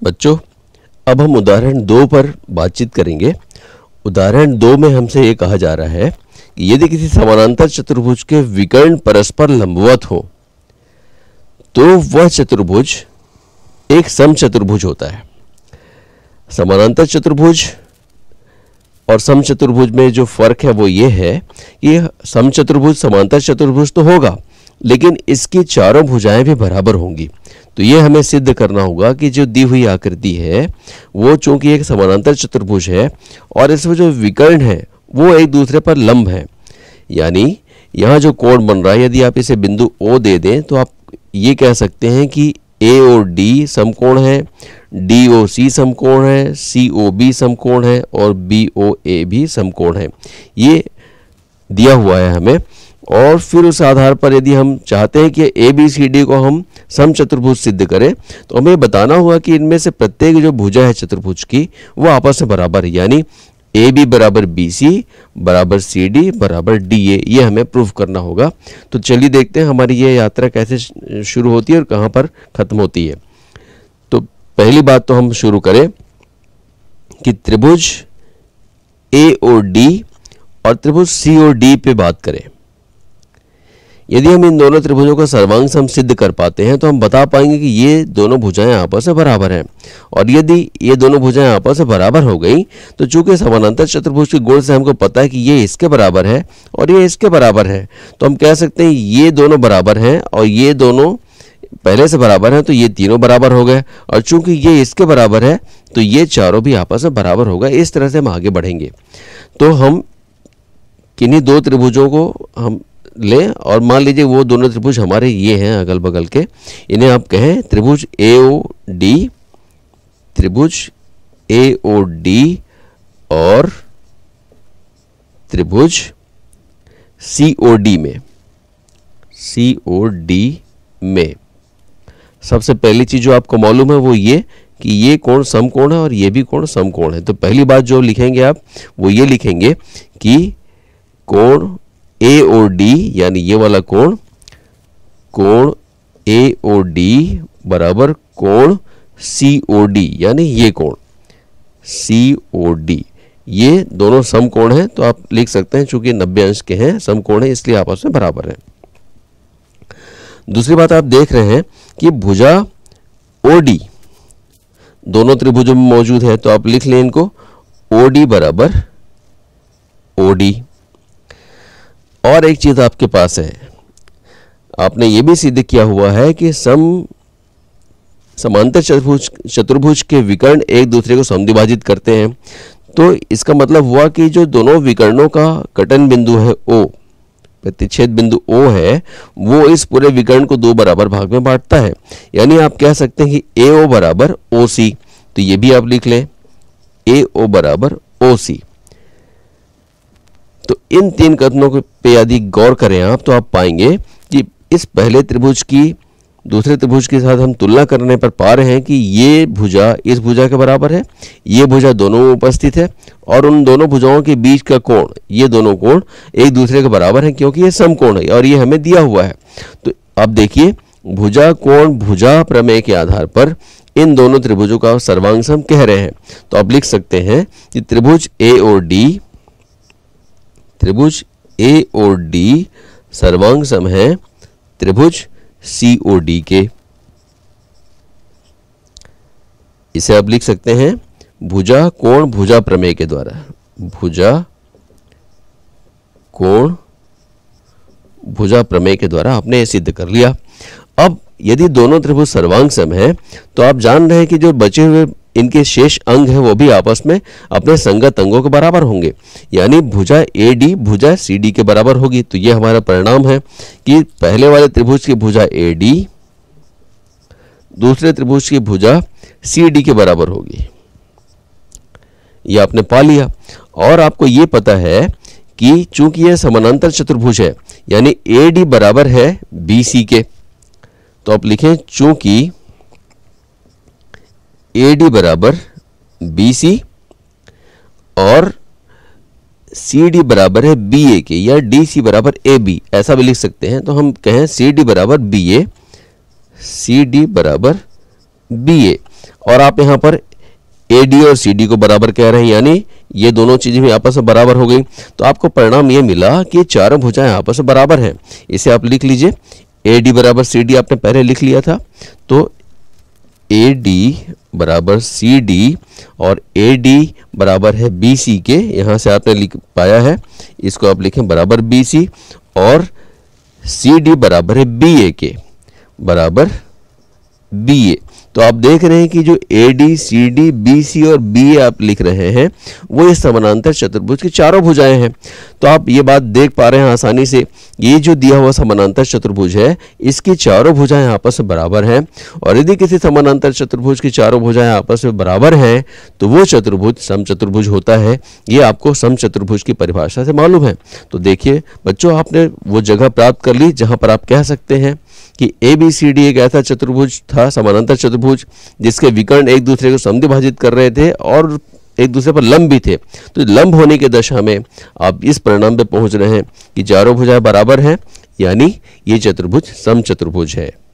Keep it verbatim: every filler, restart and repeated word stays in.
बच्चों, अब हम उदाहरण दो पर बातचीत करेंगे। उदाहरण दो में हमसे ये कहा जा रहा है कि यदि किसी समानांतर चतुर्भुज के विकर्ण परस्पर लंबवत हो तो वह चतुर्भुज एक समचतुर्भुज होता है। समानांतर चतुर्भुज और समचतुर्भुज में जो फर्क है वो ये है कि समचतुर्भुज समांतर चतुर्भुज तो होगा, लेकिन इसकी चारों भुजाएं भी बराबर होंगी। तो ये हमें सिद्ध करना होगा कि जो दी हुई आकृति है वो चूंकि एक समानांतर चतुर्भुज है और इसमें जो विकर्ण है वो एक दूसरे पर लंब है। यानी यहाँ जो कोण बन रहा है, यदि आप इसे बिंदु O दे दें तो आप ये कह सकते हैं कि A और D समकोण है, D O C समकोण है, C O B समकोण है और B O A भी समकोण है। ये दिया हुआ है हमें, और फिर उस आधार पर यदि हम चाहते हैं कि A B C D को हम समचतुर्भुज सिद्ध करें तो हमें बताना होगा कि इनमें से प्रत्येक जो भुजा है चतुर्भुज की वो आपस में बराबर है। यानी ए बी बराबर बी सी बराबर सी डी बराबर डी ए, ये हमें प्रूव करना होगा। तो चलिए देखते हैं हमारी ये यात्रा कैसे शुरू होती है और कहाँ पर ख़त्म होती है। तो पहली बात तो हम शुरू करें कि त्रिभुज ए और डी और त्रिभुज सी और डी पे बात करें। यदि हम इन दोनों त्रिभुजों का सर्वांग सम सिद्ध कर पाते हैं तो हम बता पाएंगे कि ये दोनों भुजाएं आपस में बराबर हैं। और यदि ये दोनों भुजाएं आपस में बराबर हो गई तो चूंकि समानांतर चतुर्भुज के गुण से हमको पता है कि ये इसके बराबर है और ये इसके बराबर है, तो हम कह सकते हैं ये दोनों बराबर हैं और ये दोनों पहले से बराबर हैं, तो ये तीनों बराबर हो गए। और चूंकि ये इसके बराबर है तो ये चारों भी आपस में बराबर हो गए। इस तरह से हम आगे बढ़ेंगे। तो हम किन्हीं दो त्रिभुजों को हम लें और मान लीजिए वो दोनों त्रिभुज हमारे ये हैं अगल बगल के, इन्हें आप कहें त्रिभुज ए ओ डी, त्रिभुज ए ओ डी और त्रिभुज सी ओ डी में सी ओ डी में सबसे पहली चीज जो आपको मालूम है वो ये कि ये कोण समकोण है और ये भी कोण समकोण है। तो पहली बात जो लिखेंगे आप वो ये लिखेंगे कि कोण ए ओ डी यानी ये वाला कोण कोण ए ओ डी बराबर कोण सी ओ डी यानी ये कोण सी ओ डी, ये दोनों समकोण हैं। तो आप लिख सकते हैं चूंकि नब्बे अंश के हैं, समकोण है, इसलिए आपस में बराबर हैं। दूसरी बात आप देख रहे हैं कि भुजा ओ डी दोनों त्रिभुजों में मौजूद है, तो आप लिख लें इनको ओ डी बराबर ओ डी। और एक चीज आपके पास है, आपने ये भी सिद्ध किया हुआ है कि सम समांतर चतुर्भुज चतुर्भुज के विकर्ण एक दूसरे को समद्विभाजित करते हैं। तो इसका मतलब हुआ कि जो दोनों विकर्णों का कटन बिंदु है O, प्रतिच्छेद बिंदु O है, वो इस पूरे विकर्ण को दो बराबर भाग में बांटता है। यानी आप कह सकते हैं कि ए ओ बराबर ओ सी, तो ये भी आप लिख लें ए ओ बराबर ओ सी। तो इन तीन कथनों पे यदि गौर करें आप तो आप पाएंगे कि इस पहले त्रिभुज की दूसरे त्रिभुज के साथ हम तुलना करने पर पा रहे हैं कि ये भुजा इस भुजा के बराबर है, ये भुजा दोनों में उपस्थित है और उन दोनों भुजाओं के बीच का कोण, ये दोनों कोण एक दूसरे के बराबर हैं क्योंकि ये समकोण है और ये हमें दिया हुआ है। तो आप देखिए भुजा कोण भुजा प्रमेय के आधार पर इन दोनों त्रिभुजों का सर्वांग सम कह रहे हैं। तो आप लिख सकते हैं कि त्रिभुज ए और डी त्रिभुज ए और डी सर्वांग सम है त्रिभुज सी ओ डी के। इसे आप लिख सकते हैं भुजा कोण भुजा प्रमेय के द्वारा, भुजा कोण भुजा प्रमेय के द्वारा आपने यह सिद्ध कर लिया। अब यदि दोनों त्रिभुज सर्वांग सम है तो आप जान रहे हैं कि जो बचे हुए इनके शेष अंग हैं वो भी आपस में अपने संगत अंगों के बराबर होंगे। यानी भुजा ए डी भुजा सी डी के बराबर होगी। तो ये हमारा परिणाम है कि पहले वाले त्रिभुज की भुजा ए डी दूसरे त्रिभुज की भुजा सी डी के बराबर होगी। ये आपने पा लिया। और आपको ये पता है कि चूंकि यह समानांतर चतुर्भुज है यानी ए डी बराबर है बी सी के, तो आप लिखें चूंकि ए डी बराबर बी सी और सी डी बराबर है बी ए के या डी सी बराबर ए बी, ऐसा भी लिख सकते हैं। तो हम कहें सी डी बराबर बी ए, सी डी बराबर बी ए, और आप यहाँ पर ए डी और सी डी को बराबर कह रहे हैं, यानी ये दोनों चीजें भी आपस में बराबर हो गई। तो आपको परिणाम ये मिला कि चारों भुजाएं आपस में बराबर हैं। इसे आप लिख लीजिए, ए डी बराबर सी डी आपने पहले लिख लिया था, तो ए डी बराबर सी डी और ए डी बराबर है बी सी के, यहाँ से आपने लिख पाया है, इसको आप लिखें बराबर बी सी, और सी डी बराबर है बी ए के, बराबर बी ए। तो आप देख रहे हैं कि जो A D C D B C और बी ए आप लिख रहे हैं वो इस समानांतर चतुर्भुज की चारों भुजाएं हैं। तो आप ये बात देख पा रहे हैं आसानी से, ये जो दिया हुआ समानांतर चतुर्भुज है इसकी चारों भुजाएं आपस में बराबर हैं, और यदि किसी समानांतर चतुर्भुज की चारों भुजाएं आपस में बराबर हैं तो वो चतुर्भुज समचतुर्भुज होता है। ये आपको समचतुर्भुज की परिभाषा से मालूम है। तो देखिए बच्चों, आपने वो जगह प्राप्त कर ली जहां पर आप कह सकते हैं कि ए बी सी डी एक ऐसा चतुर्भुज था, समानांतर चतुर्भुज, जिसके विकर्ण एक दूसरे को समद्विभाजित कर रहे थे और एक दूसरे पर लंब भी थे। तो लंब होने की दशा में आप इस परिणाम पे पहुंच रहे हैं कि चारों भुजाएं बराबर हैं, यानी ये चतुर्भुज समचतुर्भुज है।